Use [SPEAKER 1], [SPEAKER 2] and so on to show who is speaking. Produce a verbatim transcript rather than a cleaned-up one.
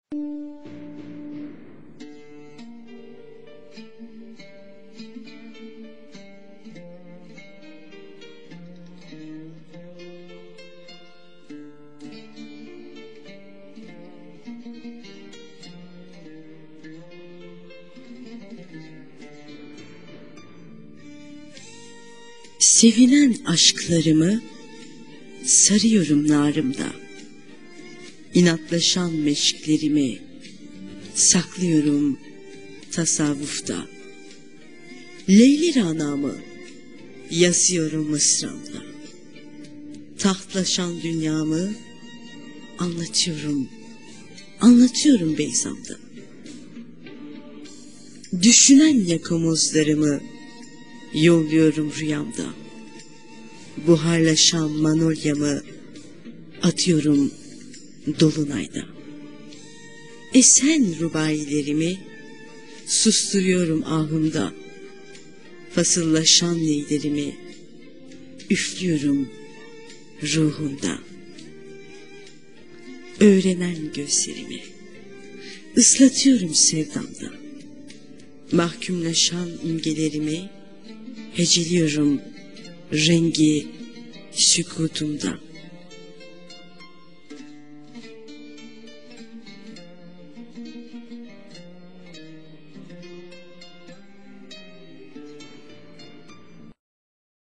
[SPEAKER 1] Sevilen aşklarımı sarıyorum narımda. İnatlaşan meşklerimi saklıyorum tasavvufta. Leyli Rana'mı yazıyorum mısramda. Tahtlaşan dünyamı anlatıyorum, anlatıyorum Beyzam'da. Düşünen yakamozlarımı yolluyorum rüyamda. Buharlaşan manolyamı atıyorum dolunayda. Esen rubailerimi susturuyorum ahımda. Fasıllaşan neylerimi üflüyorum ruhumda. Öğrenen gözlerimi ıslatıyorum sevdamda. Mahkumlaşan imgelerimi heceliyorum rengi sükutumda.